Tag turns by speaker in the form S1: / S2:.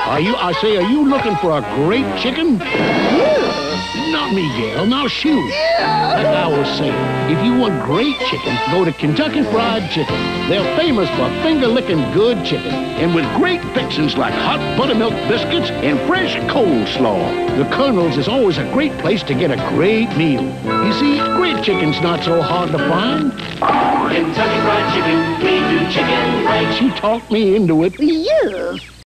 S1: Are you looking for a great chicken? Not me, Gail. Now shoot. Like I was saying, if you want great chicken, go to Kentucky Fried Chicken. They're famous for finger-licking good chicken, and with great fixings like hot buttermilk biscuits and fresh coleslaw. The Colonel's is always a great place to get a great meal. You see, great chicken's not so hard to find.
S2: Kentucky Fried Chicken, we do chicken right.
S1: She talked me into it.
S3: Yes.